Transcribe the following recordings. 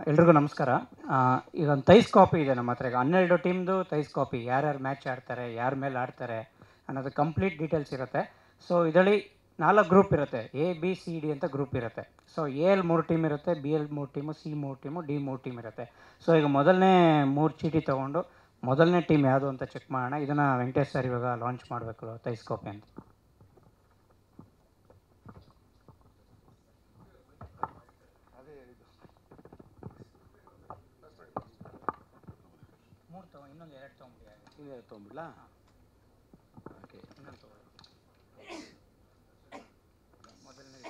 ಎಲ್ರಿಗೂ ನಮಸ್ಕಾರ. ಈಗ ಒಂದು ಥೈಸ್ ಕಾಪಿ ಇದೆ ನಮ್ಮ ಹತ್ರ. ಈಗ 12 ಟೀಮ್ದು ಥೈಸ್ ಕಾಪಿ, ಯಾರ್ಯಾರು ಮ್ಯಾಚ್ ಆಡ್ತಾರೆ, ಯಾರ ಮೇಲೆ ಆಡ್ತಾರೆ ಅನ್ನೋದು ಕಂಪ್ಲೀಟ್ ಡೀಟೇಲ್ಸ್ ಇರುತ್ತೆ. ಸೊ ಇದರಲ್ಲಿ 4 ಗ್ರೂಪ್ ಇರುತ್ತೆ, ABCD ಅಂತ ಗ್ರೂಪ್ ಇರುತ್ತೆ. ಸೊ AL 3 ಟೀಮ್ ಇರುತ್ತೆ, BL 3 team, C 3 team, D 3 team ಇರುತ್ತೆ. ಸೊ ಈಗ ಮೊದಲನೇ 3 ಚೀಟಿ ತೊಗೊಂಡು ಮೊದಲನೇ ಟೀಮ್ ಯಾವುದು ಅಂತ ಚೆಕ್ ಮಾಡೋಣ. ಇದನ್ನು ವೆಂಕಟೇಶ್ ಸರ್ ಇವಾಗ ಲಾಂಚ್ ಮಾಡಬೇಕು ಥೈಸ್ ಕಾಪಿ ಅಂತ. ಇನ್ನೊಂದು 2 ತೊಗೊಂಬಿಡ್ಲಾ? ಓಕೆ, ಇನ್ನೊಂದು ತೊಗೊಳ್ಳಿ. ಮೊದಲನೇ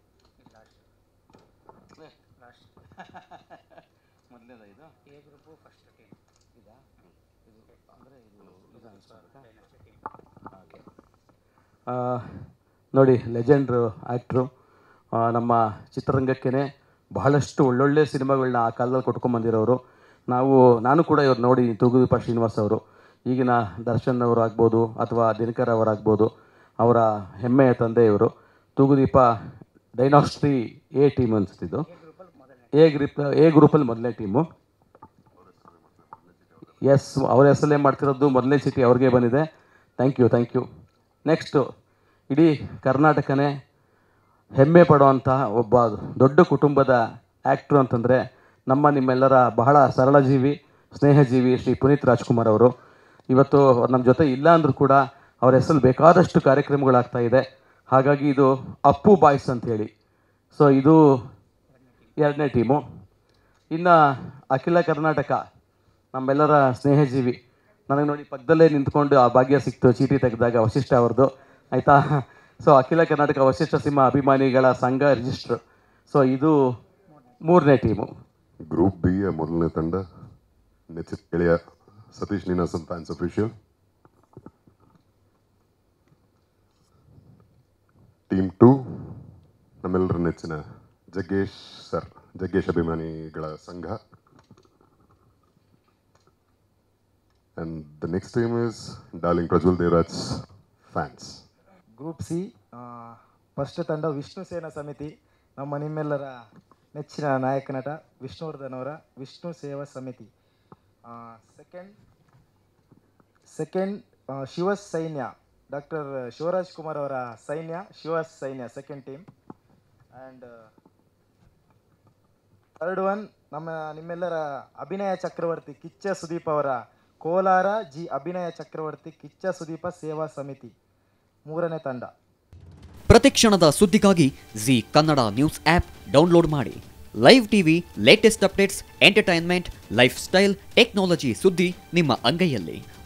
ಲಾಸ್ಟ್ ಮೊದಲನೇದ ಇದು A ಗ್ರೂಪು ಫಸ್ಟ್ ಟೀಮ್ ಇದಾ? ಇದು ಅಂದರೆ ಇದು ಅನಿಸ್ತಾ? ಟೀಮ್. ಓಕೆ, ನೋಡಿ, ಲೆಜೆಂಡ್ರು ಆ್ಯಕ್ಟ್ರು, ನಮ್ಮ ಚಿತ್ರರಂಗಕ್ಕೇ ಬಹಳಷ್ಟು ಒಳ್ಳೊಳ್ಳೆ ಸಿನಿಮಾಗಳನ್ನ ಆ ಕಾಲದಲ್ಲಿ ಕೊಟ್ಕೊಂಬಂದಿರೋರು. ನಾನು ಕೂಡ ಇವ್ರು ನೋಡಿ, ತೂಗುದೀಪ ಶ್ರೀನಿವಾಸ್ ಅವರು, ಈಗಿನ ದರ್ಶನ್ ಅವರು ಆಗ್ಬೋದು ಅಥವಾ ದಿನಕರ್ ಅವರಾಗ್ಬೋದು, ಅವರ ಹೆಮ್ಮೆಯ ತಂದೆ ಇವರು. ತೂಗುದೀಪ ಡೈನಾಸ್ಟಿ A ಟೀಮ್ ಅನಿಸ್ತಿದ್ದು, ಎ ಗ್ರೂಪಲ್ಲಿ ಮೊದಲನೇ ಟೀಮು. ಎಸ್, ಅವ್ರ ಹೆಸರಲ್ಲೇ ಮಾಡ್ತಿರೋದು, ಮೊದಲನೇ ಚೀಟಿ ಅವ್ರಿಗೆ ಬಂದಿದೆ. Thank you. ನೆಕ್ಸ್ಟು, ಇಡೀ ಕರ್ನಾಟಕನೇ ಹೆಮ್ಮೆ ಪಡುವಂಥ ಒಬ್ಬ ದೊಡ್ಡ ಕುಟುಂಬದ ಆ್ಯಕ್ಟ್ರು ಅಂತಂದರೆ ನಿಮ್ಮೆಲ್ಲರ ಬಹಳ ಸರಳ ಜೀವಿ, ಸ್ನೇಹಜೀವಿ ಶ್ರೀ ಪುನೀತ್ ರಾಜ್ಕುಮಾರ್ ಅವರು. ಇವತ್ತು ಅವ್ರು ನಮ್ಮ ಜೊತೆ ಇಲ್ಲ ಅಂದರೂ ಕೂಡ ಅವ್ರ ಹೆಸರಲ್ಲಿ ಬೇಕಾದಷ್ಟು ಕಾರ್ಯಕ್ರಮಗಳಾಗ್ತಾಯಿದೆ. ಹಾಗಾಗಿ ಇದು ಅಪ್ಪು ಬಾಯ್ಸ್ ಅಂಥೇಳಿ. ಸೊ ಇದು 2ನೇ ಟೀಮು. ಇನ್ನು ಅಖಿಲ ಕರ್ನಾಟಕ ನಮ್ಮೆಲ್ಲರ ಸ್ನೇಹಜೀವಿ, ನನಗೆ ನೋಡಿ ಪಕ್ಕದಲ್ಲೇ ನಿಂತ್ಕೊಂಡು ಆ ಭಾಗ್ಯ ಸಿಕ್ತು ಚೀಟಿ ತೆಗೆದಾಗ, ವಶಿಷ್ಠ ಅವ್ರದ್ದು, ಆಯಿತಾ? ಸೊ ಅಖಿಲ ಕರ್ನಾಟಕ ವಶಿಷ್ಠ ಸಿಂಹ ಅಭಿಮಾನಿಗಳ ಸಂಘ ರಿಜಿಸ್ಟ್ರು. ಸೊ ಇದು 3ನೇ ಟೀಮು. ಗ್ರೂಪ್ ಬಿ ಮೊದಲನೇ ತಂಡ ನೆಚ್ಚಿನ ಗೆಳೆಯ Satish Ninasam fans official. Team 2 ನಮ್ಮೆಲ್ಲರ ನೆಚ್ಚಿನ ಜಗ್ಗೇಶ್ ಅಭಿಮಾನಿಗಳ ಸಂಘ. And the next team is Darling Prajwal Devraj fans. Group C first ತಂಡ ವಿಷ್ಣು ಸೇನಾ ಸಮಿತಿ, ನಿಮ್ಮೆಲ್ಲರ ನೆಚ್ಚಿನ ನಾಯಕ ನಟ ವಿಷ್ಣುವರ್ಧನ್ ಅವರ ವಿಷ್ಣು ಸೇವಾ ಸಮಿತಿ. ಸೆಕೆಂಡ್ ಶಿವಸ್ ಸೈನ್ಯ, ಡಾಕ್ಟರ್ ಶಿವರಾಜ್ ಕುಮಾರ್ ಅವರ ಸೈನ್ಯ, ಶಿವಸ್ ಸೈನ್ಯ second team. And third one ನಿಮ್ಮೆಲ್ಲರ ಅಭಿನಯ ಚಕ್ರವರ್ತಿ ಕಿಚ್ಚ ಸುದೀಪ್ ಅವರ ಕೋಲಾರ ಅಭಿನಯ ಚಕ್ರವರ್ತಿ ಕಿಚ್ಚ ಸುದೀಪ ಸೇವಾ ಸಮಿತಿ 3ನೇ ತಂಡ. ಪ್ರತಿಕ್ಷಣದ ಸುದ್ದಿಗಾಗಿ Zee Kannada news app download ಮಾಡಿ. Live TV, latest updates, entertainment, lifestyle, technology ಸುದ್ದಿ ನಿಮ್ಮ ಅಂಗೈಯಲ್ಲಿ.